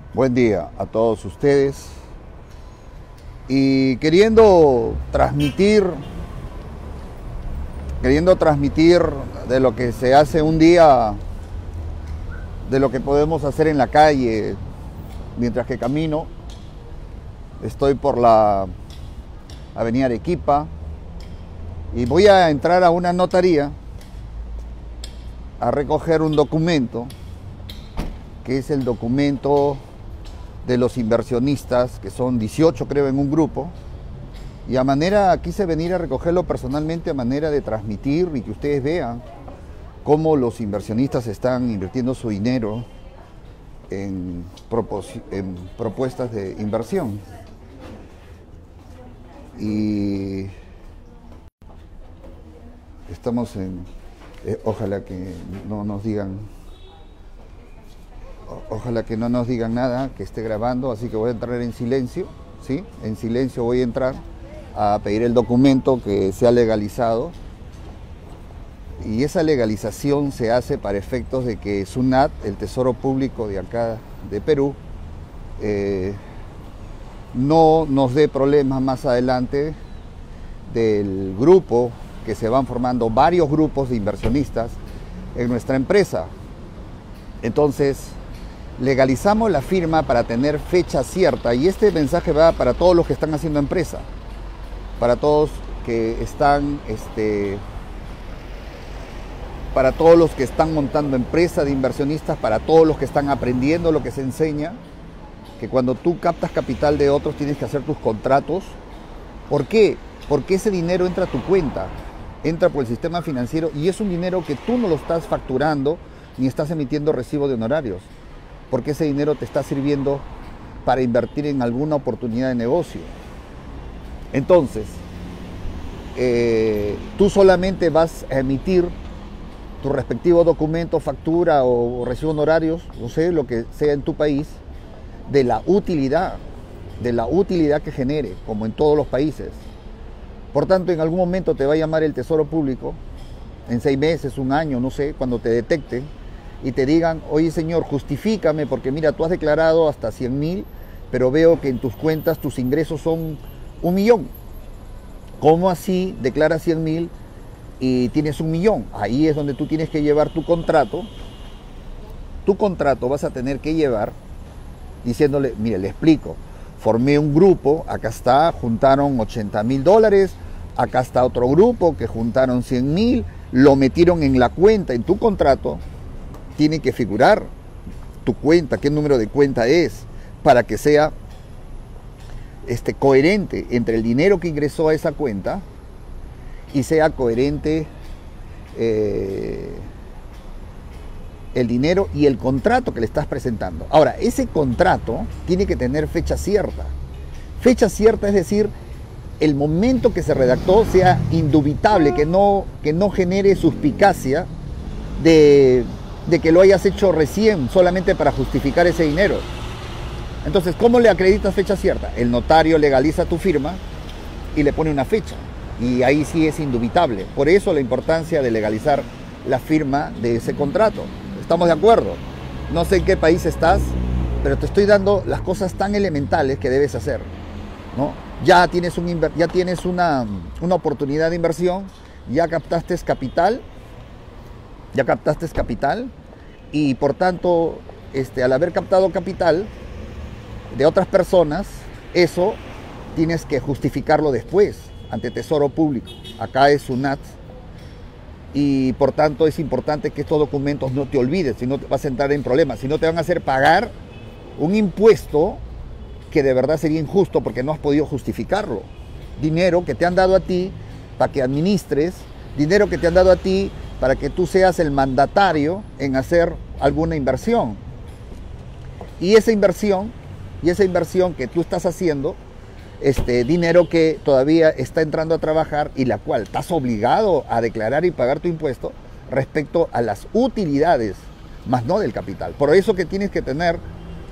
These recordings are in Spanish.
Buen día a todos ustedes. Y queriendo transmitir de lo que se hace un día, de lo que podemos hacer en la calle mientras que camino. Estoy por la avenida Arequipa y voy a entrar a una notaría a recoger un documento, que es el documento de los inversionistas, que son 18 creo en un grupo, y quise venir a recogerlo personalmente a manera de transmitir y que ustedes vean cómo los inversionistas están invirtiendo su dinero en propuestas de inversión. Y estamos ojalá que no nos digan nada, que esté grabando, así que voy a entrar en silencio, ¿sí? En silencio voy a entrar a pedir el documento que sea legalizado, y esa legalización se hace para efectos de que SUNAT, el Tesoro Público de acá de Perú, no nos dé problemas más adelante del grupo, que se van formando varios grupos de inversionistas en nuestra empresa. Entonces, legalizamos la firma para tener fecha cierta, y este mensaje va para todos los que están haciendo empresa, para todos que están, para todos los que están montando empresa de inversionistas, para todos los que están aprendiendo lo que se enseña, que cuando tú captas capital de otros tienes que hacer tus contratos. ¿Por qué? Porque ese dinero entra a tu cuenta, entra por el sistema financiero, y es un dinero que tú no lo estás facturando ni estás emitiendo recibo de honorarios, porque ese dinero te está sirviendo para invertir en alguna oportunidad de negocio. Entonces, tú solamente vas a emitir tu respectivo documento, factura o recibo de honorarios, no sé, lo que sea en tu país, de la utilidad que genere, como en todos los países. Por tanto, en algún momento te va a llamar el Tesoro Público, en 6 meses, un año, no sé, cuando te detecten, y te digan: oye señor, justifícame, porque mira, tú has declarado hasta 100.000, pero veo que en tus cuentas tus ingresos son 1 millón. ¿Cómo así declaras 100.000 y tienes 1 millón? Ahí es donde tú tienes que llevar tu contrato. Tu contrato vas a tener que llevar diciéndole: mire, le explico, formé un grupo, acá está, juntaron $80.000, acá está otro grupo que juntaron 100.000, lo metieron en la cuenta. En tu contrato tiene que figurar tu cuenta, qué número de cuenta es, para que sea coherente entre el dinero que ingresó a esa cuenta y sea coherente el dinero y el contrato que le estás presentando. Ahora, ese contrato tiene que tener fecha cierta. Fecha cierta es decir, el momento que se redactó sea indubitable, que no genere suspicacia de que lo hayas hecho recién solamente para justificar ese dinero. Entonces, ¿cómo le acreditas fecha cierta? El notario legaliza tu firma y le pone una fecha, y ahí sí es indubitable. Por eso la importancia de legalizar la firma de ese contrato. ¿Estamos de acuerdo? No sé en qué país estás, pero te estoy dando las cosas tan elementales que debes hacer, ¿no? Ya tienes una oportunidad de inversión, ya captaste capital, y por tanto, al haber captado capital de otras personas, eso tienes que justificarlo después ante Tesoro Público. Acá es SUNAT. Y por tanto es importante que estos documentos no te olvides, si no te vas a entrar en problemas, si no te van a hacer pagar un impuesto que de verdad sería injusto porque no has podido justificarlo. Dinero que te han dado a ti para que administres, dinero que te han dado a ti para que tú seas el mandatario en hacer alguna inversión. Y esa inversión que tú estás haciendo, dinero que todavía está entrando a trabajar y la cual estás obligado a declarar y pagar tu impuesto respecto a las utilidades, más no del capital. Por eso que tienes que tener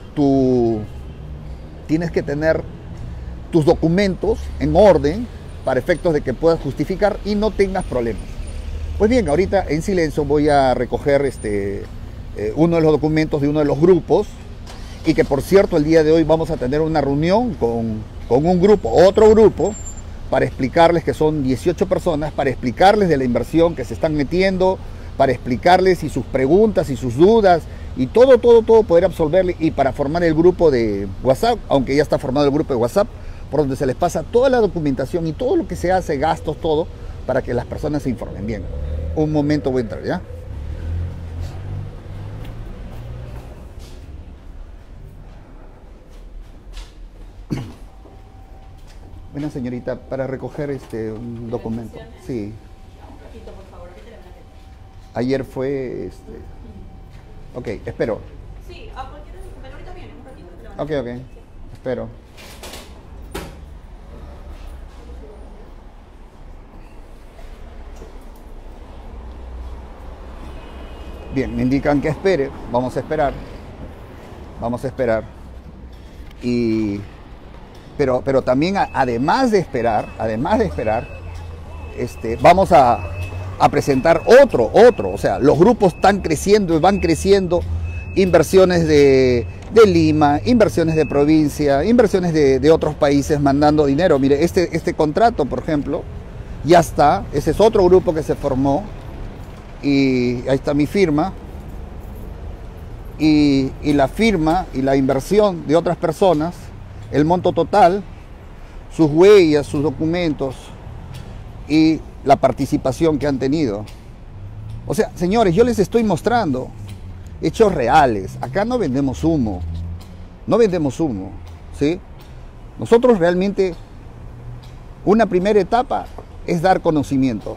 tus documentos en orden para efectos de que puedas justificar y no tengas problemas. Pues bien, ahorita en silencio voy a recoger uno de los documentos de uno de los grupos y que por cierto el día de hoy vamos a tener una reunión con un grupo, otro grupo, para explicarles que son 18 personas, para explicarles de la inversión que se están metiendo, para explicarles y sus preguntas y sus dudas y todo poder absolverle, y para formar el grupo de WhatsApp, aunque ya está formado el grupo de WhatsApp, por donde se les pasa toda la documentación y todo lo que se hace, gastos, todo, para que las personas se informen bien. Un momento voy a entrar, ¿ya? Bueno, señorita, para recoger un documento. Sí. Ayer fue Ok, espero. Sí, a cualquier documento ahorita viene, un ratito que le van a Ok, espero. Bien, me indican que espere, vamos a esperar. Vamos a esperar. Pero también además de esperar, vamos a presentar otro, o sea, los grupos están creciendo y van creciendo, inversiones de Lima, inversiones de provincia, inversiones de otros países mandando dinero. Mire, este contrato, por ejemplo, ya está, ese es otro grupo que se formó, y ahí está mi firma, y la firma y la inversión de otras personas, el monto total, sus huellas, sus documentos y la participación que han tenido. O sea, señores, yo les estoy mostrando hechos reales. Acá no vendemos humo, ¿sí? Nosotros realmente, una primera etapa es dar conocimiento.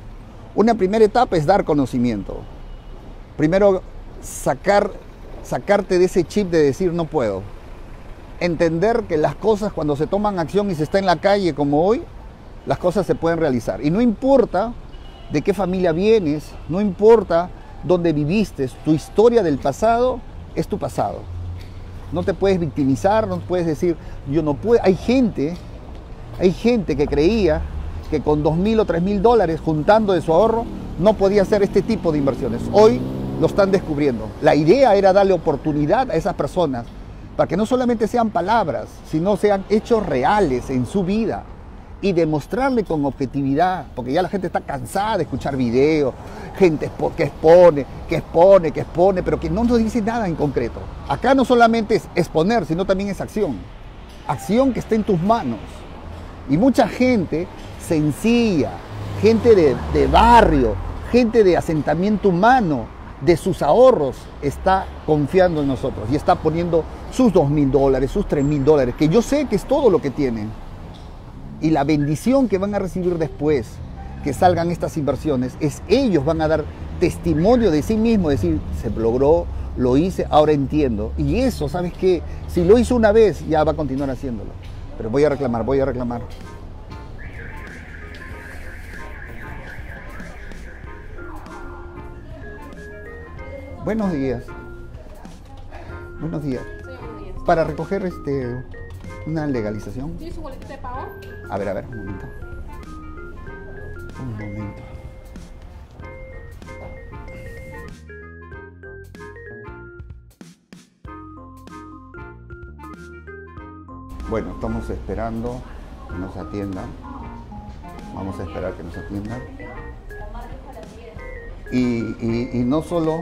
Primero, sacarte de ese chip de decir no puedo. Entender que las cosas, cuando se toman acción y se está en la calle como hoy, las cosas se pueden realizar. Y no importa de qué familia vienes, no importa dónde viviste, tu historia del pasado es tu pasado. No te puedes victimizar, no puedes decir, yo no puedo. Hay gente que creía que con $2.000 o $3.000 juntando de su ahorro no podía hacer este tipo de inversiones. Hoy lo están descubriendo. La idea era darle oportunidad a esas personas para que no solamente sean palabras, sino sean hechos reales en su vida, y demostrarle con objetividad, porque ya la gente está cansada de escuchar videos, gente que expone, pero que no nos dice nada en concreto. Acá no solamente es exponer, sino también es acción que está en tus manos. Y mucha gente sencilla, gente de barrio, gente de asentamiento humano, de sus ahorros, está confiando en nosotros y está poniendo sus $2.000, sus $3.000, que yo sé que es todo lo que tienen. Y la bendición que van a recibir después que salgan estas inversiones es ellos van a dar testimonio de sí mismos, decir, se logró, lo hice, ahora entiendo. Y eso, ¿sabes qué? Si lo hizo una vez, ya va a continuar haciéndolo. Pero voy a reclamar. Buenos días. Señor, buenos días. Para recoger una legalización. ¿Tiene su boleto de pago? A ver, un momento. Bueno, estamos esperando que nos atiendan. Vamos a esperar que nos atiendan. Y no solo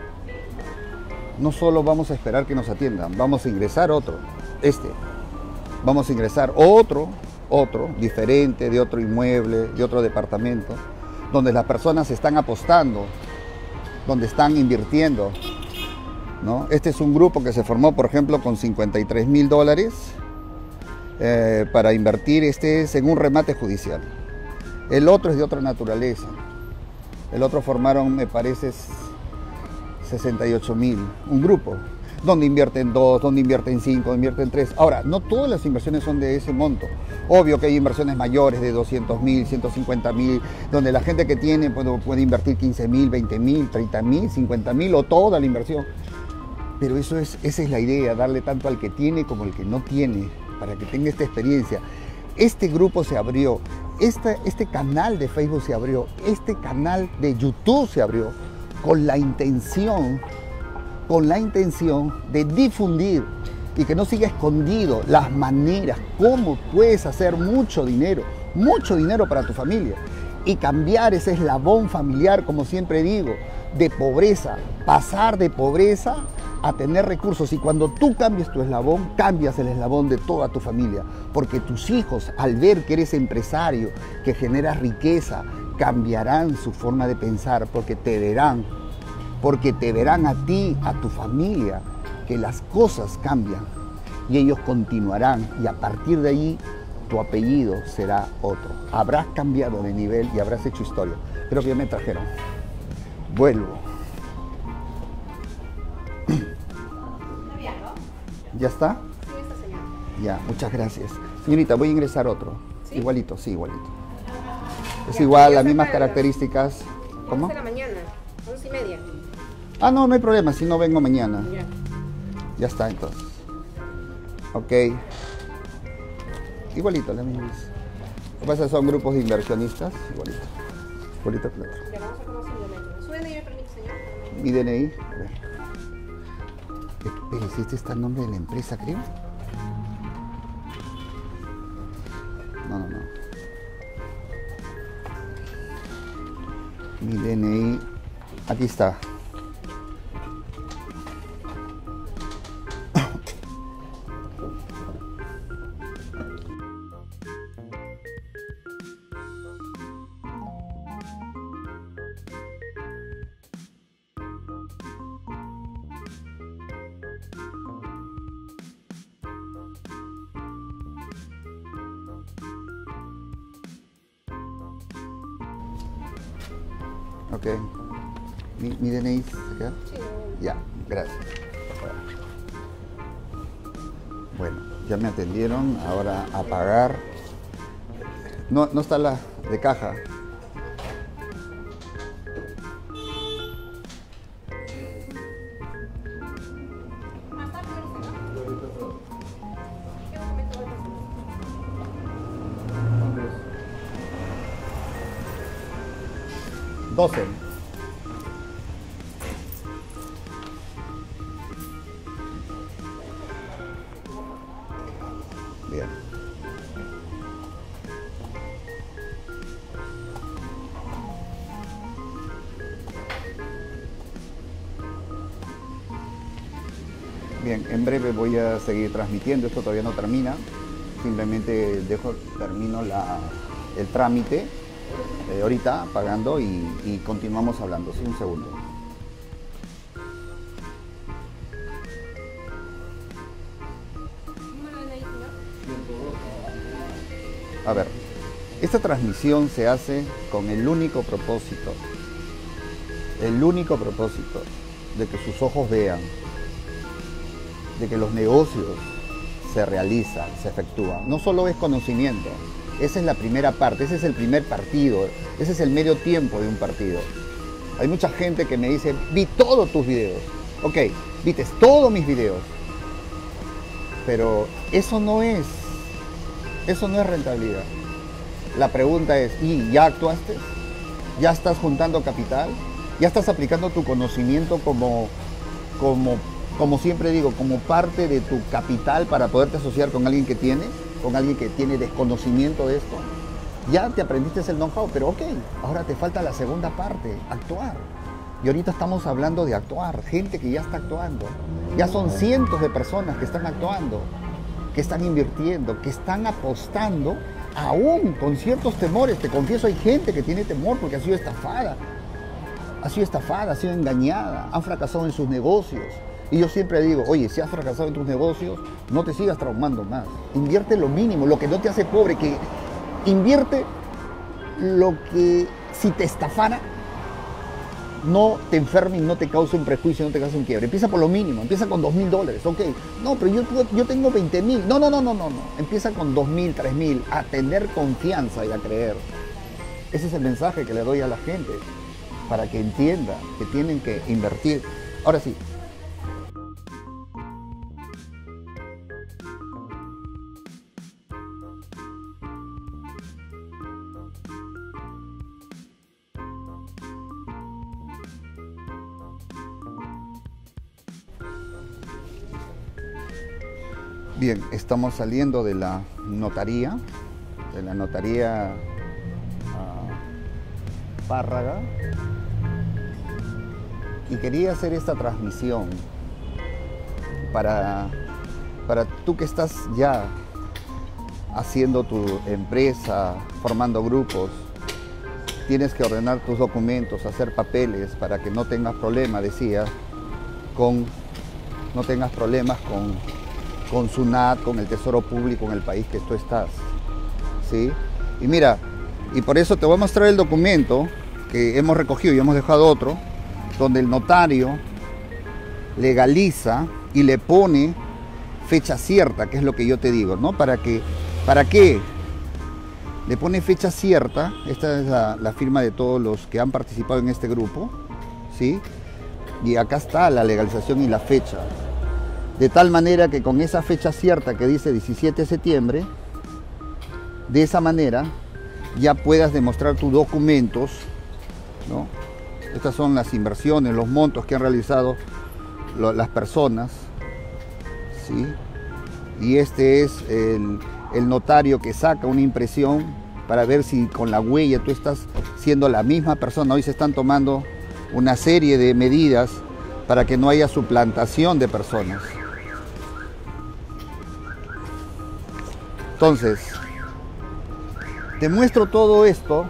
vamos a esperar que nos atiendan, vamos a ingresar otro. Vamos a ingresar otro, diferente, de otro inmueble, de otro departamento, donde las personas están apostando, donde están invirtiendo, ¿no? Este es un grupo que se formó, por ejemplo, con $53.000 para invertir, es en un remate judicial. El otro es de otra naturaleza. El otro formaron, me parece, 68.000, un grupo, donde invierten 2, donde invierten 5, donde invierten 3. Ahora, no todas las inversiones son de ese monto. Obvio que hay inversiones mayores de 200.000, 150.000, donde la gente que tiene puede invertir 15.000, 20.000, 30.000, 50.000 o toda la inversión. Pero esa es la idea, darle tanto al que tiene como al que no tiene, para que tenga esta experiencia. Este grupo se abrió, este canal de Facebook se abrió, este canal de YouTube se abrió con la intención con la intención de difundir y que no siga escondido las maneras, cómo puedes hacer mucho dinero para tu familia y cambiar ese eslabón familiar, como siempre digo, de pobreza, pasar de pobreza a tener recursos. Y cuando tú cambias tu eslabón, cambias el eslabón de toda tu familia, porque tus hijos, al ver que eres empresario, que generas riqueza, cambiarán su forma de pensar, porque te verán a ti, a tu familia, que las cosas cambian y ellos continuarán, y a partir de ahí tu apellido será otro. Habrás cambiado de nivel y habrás hecho historia. Creo que ya me trajeron. Vuelvo. ¿Ya está? Sí, está, señor. Ya, muchas gracias. Señorita, voy a ingresar otro. ¿Sí? Igualito, sí, igualito. Es Ya, igual, ya las mismas saca las características. 11 ¿Cómo? de la mañana, 11:30. Ah, no, no hay problema, si no vengo mañana. Ya. Ya está, entonces. Ok. Igualito, las mismas. Lo que pasa es que son grupos de inversionistas. Igualito. Igualito que el otro. Ya vamos a conocer el documento. ¿Su DNI me permite, señor? Mi DNI. A ver. Espere, ¿si este está el nombre de la empresa, creo? No, no, no. Mi DNI. Aquí está. Ok. ¿Mi DNI se queda? Sí. Ya, gracias. Bueno, ya me atendieron, ahora a pagar. No, no está la de caja. Más tarde, ¿no? ¿Qué documento va a presentar? 12. Bien. Bien, en breve voy a seguir transmitiendo, esto todavía no termina, simplemente termino el trámite ahorita pagando y continuamos hablando. Sí, un segundo. ¿Número de DNI, señor? A ver, esta transmisión se hace con el único propósito de que sus ojos vean, de que los negocios se realizan, se efectúan. No solo es conocimiento, esa es la primera parte, ese es el primer partido, ese es el medio tiempo de un partido. Hay mucha gente que me dice, vi todos tus videos. Ok, viste todos mis videos, pero eso no es rentabilidad. La pregunta es, ¿y ya actuaste? ¿Ya estás juntando capital? ¿Ya estás aplicando tu conocimiento como siempre digo, como parte de tu capital para poderte asociar con alguien que tiene desconocimiento de esto? Ya te aprendiste el know-how, pero ok, ahora te falta la segunda parte, actuar. Y ahorita estamos hablando de actuar, gente que ya está actuando. Ya son cientos de personas que están actuando, que están invirtiendo, que están apostando, aún con ciertos temores. Te confieso, hay gente que tiene temor porque ha sido estafada, ha sido engañada, han fracasado en sus negocios. Y yo siempre digo, oye, si has fracasado en tus negocios, no te sigas traumando más. Invierte lo mínimo, lo que no te hace pobre, que invierte lo que si te estafara, no te enferme y no te cause un prejuicio, no te cause un quiebre. Empieza por lo mínimo, empieza con $2.000, ok. No, pero yo tengo 20.000. No. Empieza con 2.000, 3.000, a tener confianza y a creer. Ese es el mensaje que le doy a la gente, para que entienda que tienen que invertir. Ahora sí. Bien, estamos saliendo de la notaría Párraga, y quería hacer esta transmisión para tú que estás ya haciendo tu empresa, formando grupos, tienes que ordenar tus documentos, hacer papeles para que no tengas problemas, decía, no tengas problemas con SUNAT, con el Tesoro Público en el país que tú estás, ¿sí? Y mira, y por eso te voy a mostrar el documento que hemos recogido y hemos dejado otro, donde el notario legaliza y le pone fecha cierta, que es lo que yo te digo, ¿no? ¿Para qué? Le pone fecha cierta. Esta es la firma de todos los que han participado en este grupo, ¿sí? Y acá está la legalización y la fecha. De tal manera que con esa fecha cierta que dice 17 de septiembre, de esa manera ya puedas demostrar tus documentos, ¿no? Estas son las inversiones, los montos que han realizado las personas, ¿sí? Y este es el notario que saca una impresión para ver si con la huella tú estás siendo la misma persona. Hoy se están tomando una serie de medidas para que no haya suplantación de personas. Entonces, te muestro todo esto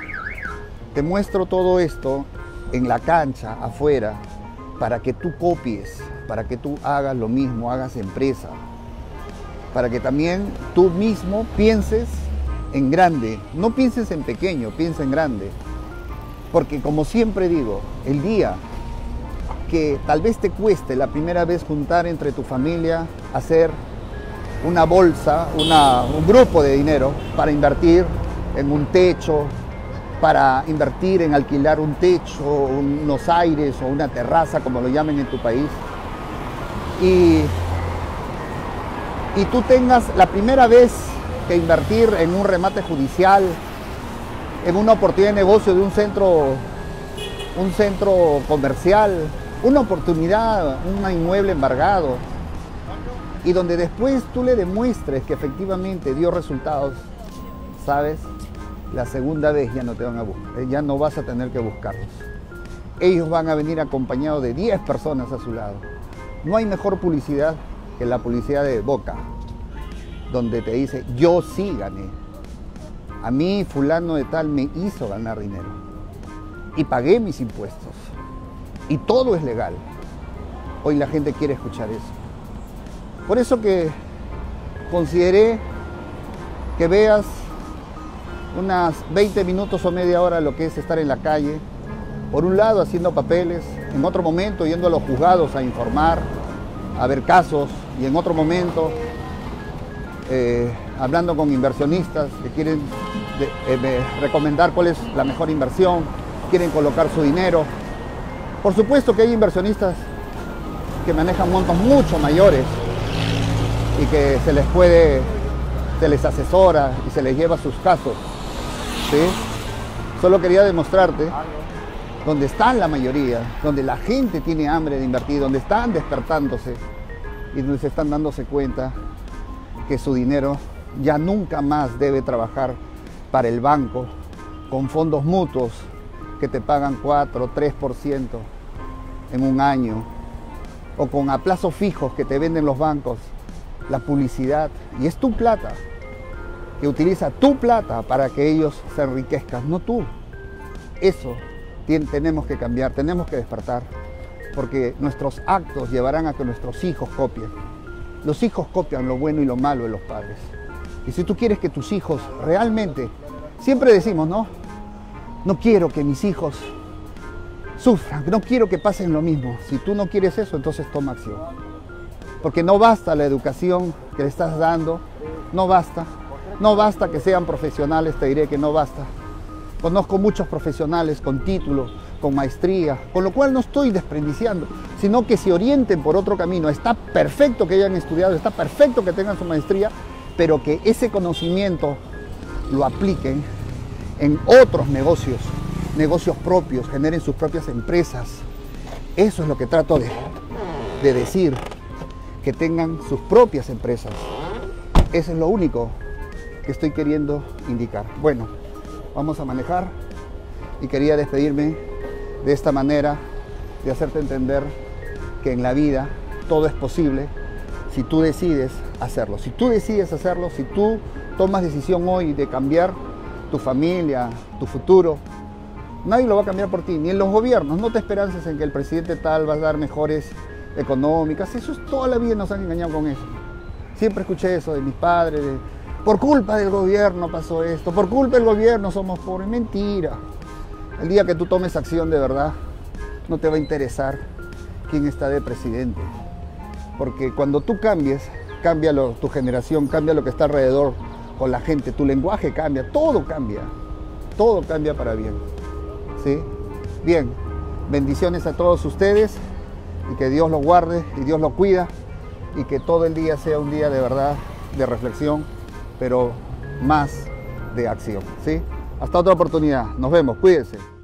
en la cancha, afuera, para que tú copies, para que tú hagas lo mismo, hagas empresa, para que también tú mismo pienses en grande, no pienses en pequeño, piensa en grande. Porque como siempre digo, el día que tal vez te cueste la primera vez juntar entre tu familia, hacer una bolsa, un grupo de dinero para invertir en un techo, para invertir en alquilar un techo, unos aires o una terraza, como lo llamen en tu país, y tú tengas la primera vez que invertir en un remate judicial, en una oportunidad de negocio de un centro comercial, una oportunidad, un inmueble embargado, y donde después tú le demuestres que efectivamente dio resultados, ¿sabes? La segunda vez ya no te van a buscar, ya no vas a tener que buscarlos. Ellos van a venir acompañados de 10 personas a su lado. No hay mejor publicidad que la publicidad de Boca, donde te dice, yo sí gané. A mí fulano de tal me hizo ganar dinero. Y pagué mis impuestos. Y todo es legal. Hoy la gente quiere escuchar eso. Por eso que consideré que veas unas 20 minutos o media hora lo que es estar en la calle, por un lado haciendo papeles, en otro momento yendo a los juzgados a informar, a ver casos, y en otro momento hablando con inversionistas que quieren recomendar cuál es la mejor inversión, quieren colocar su dinero. Por supuesto que hay inversionistas que manejan montos mucho mayores y que se les asesora y se les lleva sus casos, ¿sí? Solo quería demostrarte donde están la mayoría, donde la gente tiene hambre de invertir, donde están despertándose y donde se están dándose cuenta que su dinero ya nunca más debe trabajar para el banco con fondos mutuos que te pagan 4 o 3% en un año, o con a plazos fijos que te venden los bancos, la publicidad, y es tu plata, que utiliza tu plata para que ellos se enriquezcan, no tú. Eso tenemos que cambiar, tenemos que despertar, porque nuestros actos llevarán a que nuestros hijos copien. Los hijos copian lo bueno y lo malo de los padres. Y si tú quieres que tus hijos realmente, siempre decimos, ¿no? No quiero que mis hijos sufran, no quiero que pasen lo mismo. Si tú no quieres eso, entonces toma acción. Porque no basta la educación que le estás dando, no basta. No basta que sean profesionales, te diré que no basta. Conozco muchos profesionales con título, con maestría, con lo cual no estoy desperdiciando, sino que se orienten por otro camino. Está perfecto que hayan estudiado, está perfecto que tengan su maestría, pero que ese conocimiento lo apliquen en otros negocios propios, generen sus propias empresas. Eso es lo que trato de decir. que tengan sus propias empresas. Eso es lo único que estoy queriendo indicar. Bueno, vamos a manejar y quería despedirme de esta manera, de hacerte entender que en la vida todo es posible si tú decides hacerlo. Si tú decides hacerlo, si tú tomas decisión hoy de cambiar tu familia, tu futuro, nadie lo va a cambiar por ti, ni en los gobiernos. No te esperances en que el presidente tal va a dar mejores económicas. Eso es, toda la vida nos han engañado con eso. Siempre escuché eso de mis padres, por culpa del gobierno pasó esto, por culpa del gobierno somos pobres. Mentira. El día que tú tomes acción de verdad, no te va a interesar quién está de presidente. Porque cuando tú cambies, cambia tu generación, cambia lo que está alrededor con la gente, tu lenguaje cambia, todo cambia para bien. ¿Sí? Bien, bendiciones a todos ustedes y que Dios los guarde y Dios los cuida y que todo el día sea un día de verdad, de reflexión, pero más de acción. ¿Sí? Hasta otra oportunidad. Nos vemos. Cuídense.